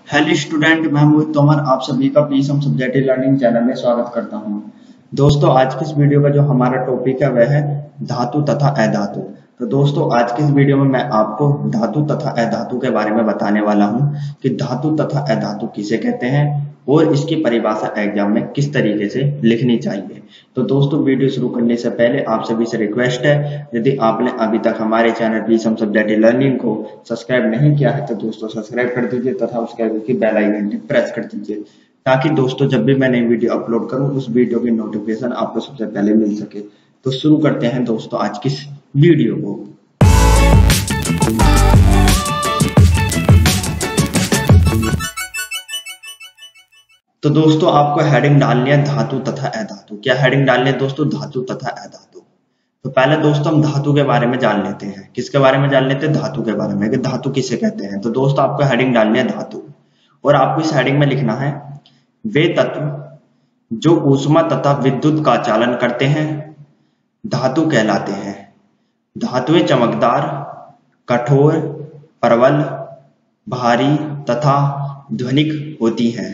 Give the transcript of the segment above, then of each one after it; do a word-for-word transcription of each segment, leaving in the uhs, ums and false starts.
Hello student, मैं मोहित तोमर आप सभी का प्लीज हम सब्जेक्ट लर्निंग चैनल में स्वागत करता हूं। दोस्तों, आज की इस वीडियो का जो हमारा टॉपिक है वह है धातु तथा अधातु। तो दोस्तों, आज की इस वीडियो में मैं आपको धातु तथा अधातु के बारे में बताने वाला हूं कि धातु तथा अधातु किसे कहते हैं और इसकी परिभाषा एग्जाम में किस तरीके से लिखनी चाहिए। तो दोस्तों, वीडियो शुरू करने से पहले आप सभी से रिक्वेस्ट है, यदि आपने अभी तक हमारे चैनल प्लीज हम सब्जेक्ट लर्निंग को सब्सक्राइब नहीं किया है तो दोस्तों सब्सक्राइब कर दीजिए तथा उसके आगे की बेल आइकन प्रेस कर दीजिए, ताकि दोस्तों जब भी मैं नई वीडियो अपलोड करूं उस वीडियो की नोटिफिकेशन आपको सबसे पहले मिल सके। तो शुरू करते हैं दोस्तों आज की इस वीडियो को। तो दोस्तों, आपको हेडिंग डालनी है धातु तथा अधातु। क्या हेडिंग डालनी है दोस्तों? धातु तथा अधातु। तो पहले दोस्तों हम धातु के बारे में जान लेते हैं। किसके बारे में जान लेते हैं? धातु के बारे में, कि धातु किसे कहते हैं। तो दोस्तों, आपको हेडिंग डालनी है धातु, और आपको इस हेडिंग में लिखना है वे तत्व जो ऊष्मा तथा विद्युत का चालन करते हैं धातु कहलाते हैं। धातुएं चमकदार, कठोर, प्रबल, भारी तथा ध्वनिक होती हैं।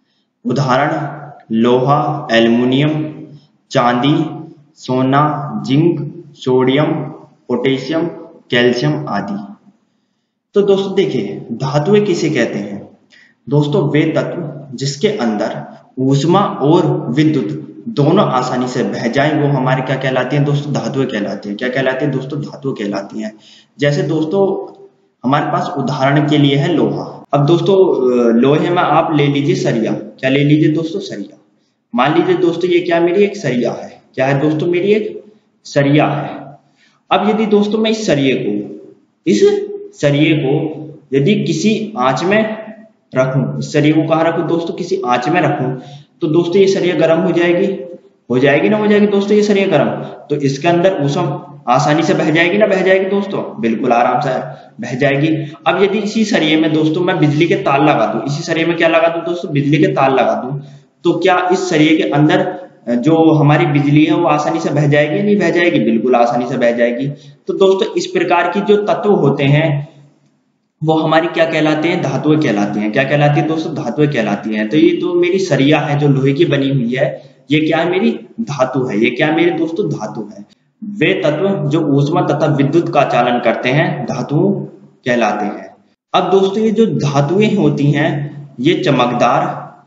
उदाहरण लोहा, एल्युमिनियम, चांदी, सोना, जिंक, सोडियम, पोटेशियम, कैल्शियम आदि। तो दोस्तों देखिए, धातुएं किसे कहते हैं? दोस्तों, वे तत्व जिसके अंदर ऊष्मा और विद्युत दोनों आसानी से बह जाए वो हमारे क्या कहलाती हैं दोस्तों? धातुएं कहलाती हैं। क्या कहलाती हैं दोस्तों? धातुएं कहलाती हैं। जैसे दोस्तों हमारे पास उदाहरण के लिए है लोहा। अब दोस्तों लोहे में आप ले लीजिए सरिया। क्या ले लीजिए दोस्तों? सरिया। मान लीजिए दोस्तों ये क्या मेरी एक सरिया है। क्या है दोस्तों? मेरी एक सरिया है। अब यदि दोस्तों मैं इस सरिये को इस सरिये को यदि किसी आंच में रखूं, इस सरिये को कहाँ रखूं दोस्तों? किसी आंच में रखूं, तो दोस्तों ये सरिया गर्म हो जाएगी। हो जाएगी ना हो जाएगी दोस्तों ये सरिया गर्म। तो इसके अंदर ऊष्मा आसानी से बह जाएगी ना बह जाएगी दोस्तों? बिल्कुल आराम से बह जाएगी। अब यदि इसी सरिये में दोस्तों मैं बिजली के तार लगा दूं, इसी सरिये में क्या लगा दूं दोस्तों? बिजली के तार लगा दूं, तो क्या इस सरिये के अंदर जो हमारी बिजली है वो आसानी से बह जाएगी? नहीं बह जाएगी? बिल्कुल आसानी से बह जाएगी। तो दोस्तों इस प्रकार की जो तत्व होते हैं वो हमारी क्या कहलाते हैं? धातुएं कहलाती हैं। क्या कहलाती है दोस्तों? धातुएं कहलाती हैं। तो ये तो मेरी सरिया है जो लोहे की बनी हुई है, ये क्या है? मेरी धातु है। ये क्या है मेरी दोस्तों? धातु है। वे तत्व जो ऊष्मा तथा विद्युत का चालन करते हैं धातु कहलाते हैं। अब दोस्तों ये जो धातुएं होती हैं ये चमकदार,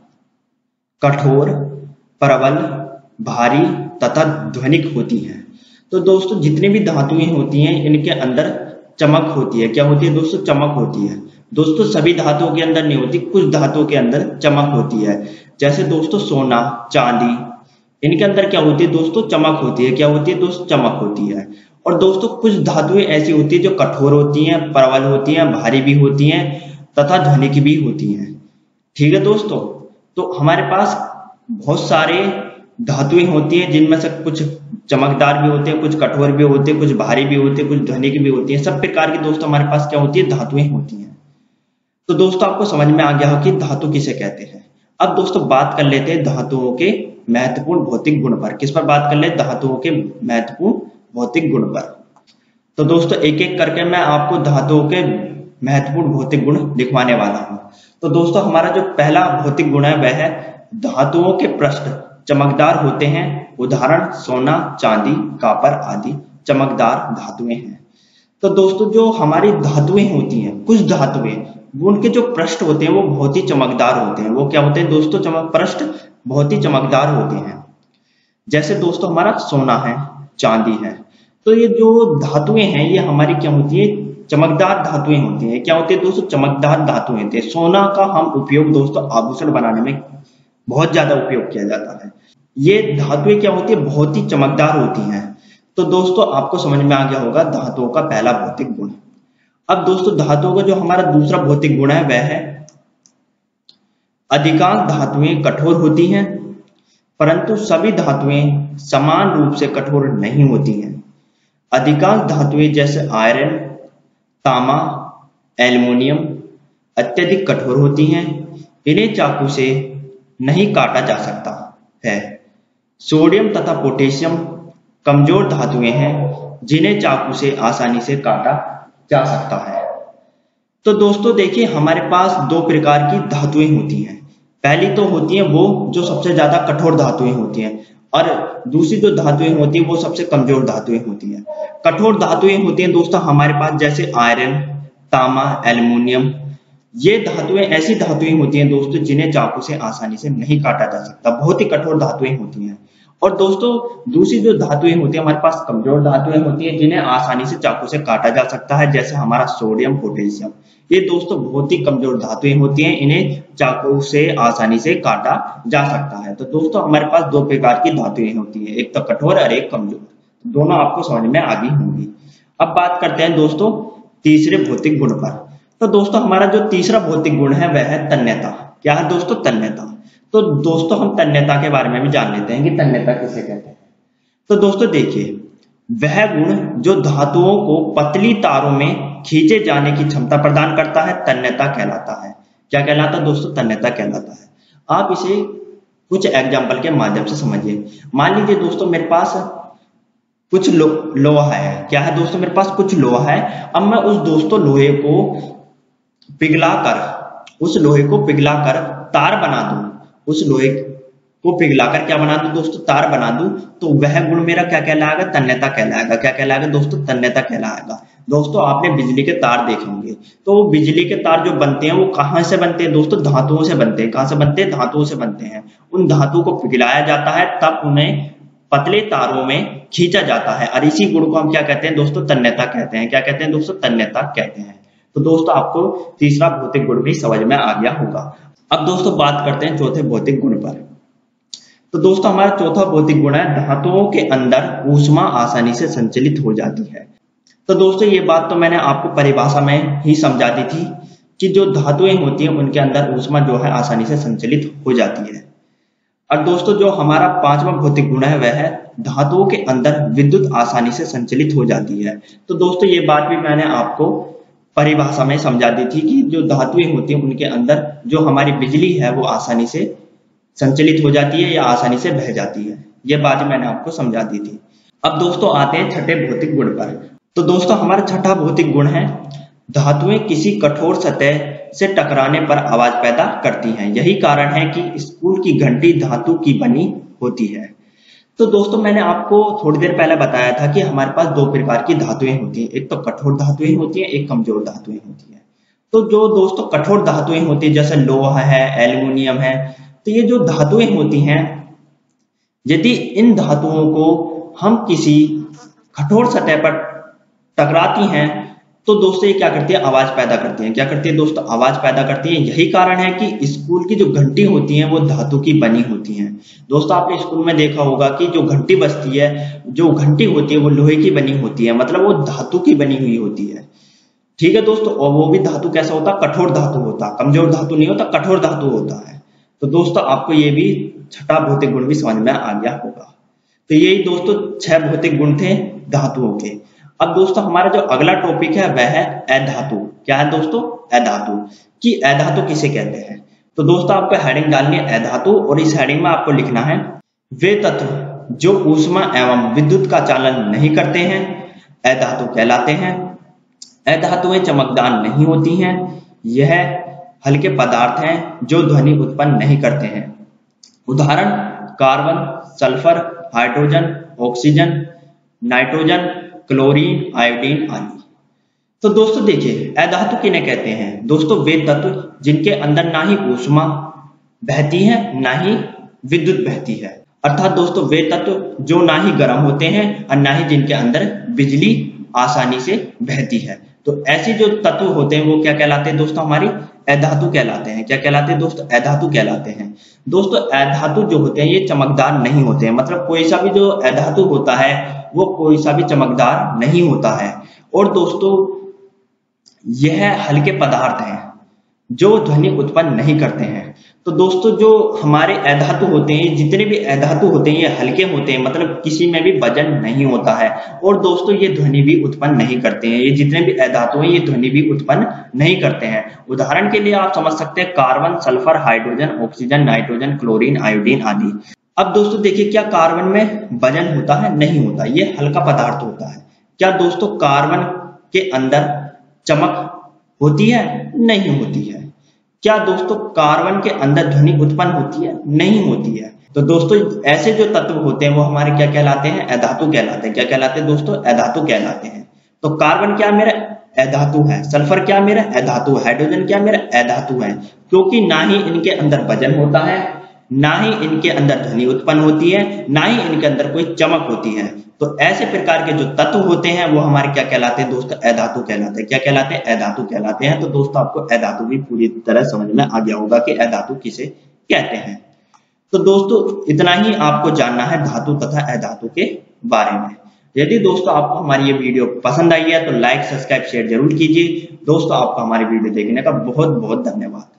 कठोर, प्रबल, भारी तथा ध्वनिक होती हैं। तो दोस्तों जितनी भी धातुएं होती हैं इनके अंदर चमक होती है। क्या होती है दोस्तों? चमक होती है। दोस्तों सभी धातुओं के अंदर नहीं होती, कुछ धातुओं के अंदर चमक होती है। जैसे दोस्तों सोना, चांदी, इनके अंदर क्या होती है दोस्तों? चमक होती है। क्या होती है दोस्तों? चमक होती है। और दोस्तों कुछ धातुएं ऐसी होती है जो कठोर होती हैं, प्रबल होती हैं, भारी भी होती हैं तथा ध्वनिक भी होती हैं। ठीक है दोस्तों, तो हमारे पास बहुत सारे धातुएं होती हैं जिनमें से कुछ चमकदार भी होते हैं, कुछ कठोर भी होते हैं, कुछ भारी भी होते हैं, कुछ ध्वनिक भी होती हैं। सब प्रकार की दोस्तों हमारे पास क्या होती है? धातुएं होती हैं। तो दोस्तों आपको समझ में आ गया हो कि धातु किसे कहते हैं। अब दोस्तों बात कर लेते हैं धातुओं के महत्वपूर्ण भौतिक गुण पर। किस पर बात कर ले? धातुओं के महत्वपूर्ण भौतिक गुण पर। तो दोस्तों एक एक करके मैं आपको धातुओं के महत्वपूर्ण भौतिक गुण दिखवाने वाला हूं। तो दोस्तों हमारा जो पहला भौतिक गुण है वह है धातुओं के पृष्ठ चमकदार होते हैं। उदाहरण सोना, चांदी, कॉपर आदि चमकदार धातुएं हैं। तो दोस्तों जो हमारी धातुएं होती हैं, कुछ धातुएं उनके जो पृष्ठ होते हैं वो बहुत ही चमकदार होते हैं। वो क्या होते हैं दोस्तों? चमक पृष्ठ बहुत ही चमकदार होते हैं। जैसे दोस्तों हमारा सोना है, चांदी है। तो ये जो धातुएं हैं ये हमारी क्या होती है? चमकदार धातुएं होती हैं। क्या होती है दोस्तों? चमकदार धातुएं होती है। सोना का हम उपयोग दोस्तों आभूषण बनाने में बहुत ज्यादा उपयोग किया जाता है। ये धातुएं क्या होती है? बहुत ही चमकदार होती हैं। तो दोस्तों आपको समझ में आ गया होगा धातुओं का पहला भौतिक गुण। अब दोस्तों धातुओं का जो हमारा दूसरा भौतिक गुण है वह है अधिकांश धातुएं कठोर होती हैं, परंतु सभी धातुएं समान रूप से कठोर नहीं होती हैं। अधिकांश धातुएं जैसे आयरन, तांबा, एल्युमिनियम अत्यधिक कठोर होती हैं। इन्हें चाकू से नहीं काटा जा सकता है। सोडियम तथा पोटेशियम कमजोर धातुएं हैं जिन्हें चाकू से आसानी से काटा जा सकता है। तो दोस्तों देखिए, हमारे पास दो प्रकार की धातुएं होती हैं। पहली तो होती हैं वो जो सबसे ज्यादा कठोर धातुएं होती हैं, और दूसरी जो धातुएं होती हैं वो सबसे कमजोर धातुएं होती हैं। कठोर धातुएं होती हैं दोस्तों हमारे पास जैसे आयरन, तांबा, एल्युमिनियम। ये धातुएं ऐसी धातुएं होती हैं दोस्तों जिन्हें चाकू से आसानी से नहीं काटा जा सकता, बहुत ही कठोर धातुएं होती हैं। और दोस्तों दूसरी जो धातुएं होती हैं हमारे पास कमजोर धातुएं होती हैं जिन्हें आसानी से चाकू से काटा जा सकता है, जैसे हमारा सोडियम, पोटेशियम। ये दोस्तों बहुत ही कमजोर धातुएं होती हैं, इन्हें चाकू से आसानी से काटा जा सकता है। तो दोस्तों हमारे पास दो प्रकार की धातुएं होती हैं, एक तो कठोर और एक कमजोर। दोनों आपको समझ में आ गई होंगी। अब बात करते हैं दोस्तों तीसरे भौतिक गुण पर। तो दोस्तों हमारा जो तीसरा भौतिक गुण है वह है तन्यता। क्या है दोस्तों? तन्यता। तो दोस्तों हम तन्यता के बारे में भी जान लेते हैं कि तन्यता किसे कहते हैं। तो दोस्तों देखिए, वह गुण जो धातुओं को पतली तारों में खींचे जाने की क्षमता प्रदान करता है, तन्यता कहलाता है। क्या कहलाता है दोस्तों? तन्यता कहलाता है। आप इसे कुछ एग्जाम्पल के माध्यम से समझिए। मान लीजिए दोस्तों मेरे पास कुछ लो, लोहा है। क्या है दोस्तों? मेरे पास कुछ लोहा है। अब मैं उस दोस्तों लोहे को पिघलाकर उस लोहे को पिघलाकर तार बना दूं, उस लोहे को पिघलाकर क्या बना दूं दोस्तों? तार बना दूं, तो वह गुण मेरा क्या कहलाएगा? तन्यता कहलाएगा। क्या कहलाएगा दोस्तों? तन्यता कहलाएगा। दोस्तों आपने बिजली के तार देखे होंगे, तो बिजली के तार जो बनते हैं वो कहां से बनते हैं दोस्तों? धातुओं से बनते हैं। कहां से बनते हैं? धातुओं से बनते हैं। उन धातुओं को पिघलाया जाता है, तब उन्हें पतले तारों में खींचा जाता है, और इसी गुण को हम क्या कहते हैं दोस्तों? तन्यता कहते हैं। क्या कहते हैं दोस्तों? तन्यता कहते हैं। तो दोस्तों आपको तीसरा भौतिक गुण भी समझ में आ गया होगा। अब दोस्तों बात करते हैं चौथे भौतिक गुण पर। तो दोस्तों हमारा चौथा भौतिक गुण है धातुओं के अंदर ऊष्मा आसानी से संचलित हो जाती है। तो दोस्तों ये बात तो मैंने आपको परिभाषा में ही समझा दी थी कि जो धातुएं होती हैं उनके अंदर ऊष्मा जो है आसानी से संचलित हो जाती है। और दोस्तों जो हमारा पांचवा भौतिक गुण है वह है धातुओं के अंदर विद्युत आसानी से संचलित हो जाती है। तो दोस्तों ये बात भी मैंने आपको परिभाषा में समझा दी थी कि जो धातुएं होती हैं उनके अंदर जो हमारी बिजली है वो आसानी से संचलित हो जाती है या आसानी से बह जाती है। यह बात मैंने आपको समझा दी थी। अब दोस्तों आते हैं छठे भौतिक गुण पर। तो दोस्तों हमारा छठा भौतिक गुण है धातुएं किसी कठोर सतह से टकराने पर आवाज पैदा करती हैं। यही कारण है कि स्कूल की घंटी धातु की बनी होती है। तो दोस्तों मैंने आपको थोड़ी देर पहले बताया था कि हमारे पास दो प्रकार की धातुएं होती हैं, एक तो कठोर धातुएं होती हैं, एक कमजोर धातुएं होती हैं। तो जो दोस्तों कठोर धातुएं होती है जैसे लोहा है, एल्युमिनियम है, तो ये जो धातुएं होती हैं, यदि इन धातुओं को हम किसी कठोर सतह पर टकराती हैं तो दोस्तों ये क्या करती है? आवाज पैदा करती हैं। क्या करती है दोस्तों? आवाज पैदा करती है। यही कारण है कि स्कूल की जो घंटी होती हैं वो धातु की बनी होती हैं। दोस्तों आपने स्कूल में देखा होगा कि जो घंटी बजती है, जो घंटी होती है वो लोहे की बनी होती है, मतलब वो धातु की बनी हुई होती है। ठीक है दोस्तों, और वो भी धातु कैसा होता? कठोर धातु होता, कमजोर धातु नहीं होता, कठोर धातु होता है। तो दोस्तों आपको ये भी छठा भौतिक गुण भी समझ में आ गया होगा। तो यही दोस्तों छह भौतिक गुण थे धातुओं के। अब दोस्तों हमारा जो अगला टॉपिक है वह है अधातु। क्या है दोस्तों? अधातु। कि अधातु किसे कहते हैं? तो दोस्तों आपको हेडिंग डालनी है अधातु, और इस हेडिंग में आपको लिखना है वे तत्व जो ऊष्मा एवं विद्युत का चालन नहीं करते हैं अधातु कहलाते हैं। अधातुएं चमकदार नहीं होती हैं। यह हल्के पदार्थ हैं जो ध्वनि उत्पन्न नहीं करते हैं। उदाहरण carbon, sulphur, hydrogen, oxygen, nitrogen, chlorine, iodine आदि। तो दोस्तों देखिए अधातु किन्हें कहते हैं? दोस्तों वे तत्व जिनके अंदर ना ही ऊष्मा बहती है ना ही विद्युत बहती है, अर्थात दोस्तों वे तत्व जो ना ही गर्म होते हैं और ना ही जिनके अंदर बिजली आसानी से बहती है। तो ऐसे जो तत्व होते हैं वो क्या कहलाते हैं दोस्तों? हमारी अधातु कहलाते हैं। क्या कहलाते हैं दोस्तों? अधातु कहलाते हैं। दोस्तों अधातु जो होते हैं ये चमकदार नहीं होते हैं, मतलब कोई सा भी जो अधातु होता है वो कोई सा भी चमकदार नहीं होता है। और दोस्तों यह हल्के पदार्थ हैं जो ध्वनि उत्पन्न नहीं करते हैं। तो दोस्तों जो हमारे अधातु होते हैं, जितने भी अधातु होते हैं ये हल्के होते हैं, मतलब किसी में भी वजन नहीं होता है। और दोस्तों ये ध्वनि भी उत्पन्न नहीं करते हैं। ये जितने भी अधातु हैं ये ध्वनि भी उत्पन्न नहीं करते हैं। उदाहरण के लिए आप समझ सकते हैं carbon, sulphur, hydrogen, oxygen, nitrogen, chlorine, iodine आदि। अब दोस्तों देखिए क्या कार्बन में वजन होता है? नहीं होता, ये हल्का पदार्थ होता है। क्या दोस्तों कार्बन के अंदर चमक होती है? नहीं होती है। क्या दोस्तों कार्बन के अंदर ध्वनि उत्पन्न होती है? नहीं होती है। तो दोस्तों ऐसे जो तत्व होते हैं वो हमारे क्या कहलाते हैं? अधातु कहलाते हैं। क्या कहलाते हैं दोस्तों? अधातु कहलाते हैं। तो कार्बन क्या मेरा अधातु है, सल्फर क्या मेरा अधातु है, हाइड्रोजन क्या मेरा अधातु है, क्योंकि ना ही इनके अंदर वजन होता है, ना ही इनके अंदर ध्वनि उत्पन्न होती है, ना ही इनके अंदर कोई चमक होती है। तो ऐसे प्रकार के जो तत्व होते हैं वो हमारे क्या कहलाते हैं दोस्तों? अधातु कहलाते हैं। क्या कहलाते हैं? अधातु कहलाते हैं। तो दोस्तों आपको अधातु भी पूरी तरह समझ में आ गया होगा कि अधातु किसे कहते हैं। तो दोस्तों इतना ही आपको जानना है धातु तथा अधातु के बारे में। यदि दोस्तों आपको हमारी ये वीडियो पसंद आई है तो लाइक, सब्सक्राइब, शेयर जरूर कीजिए। दोस्तों आपको हमारी वीडियो देखने का बहुत बहुत धन्यवाद।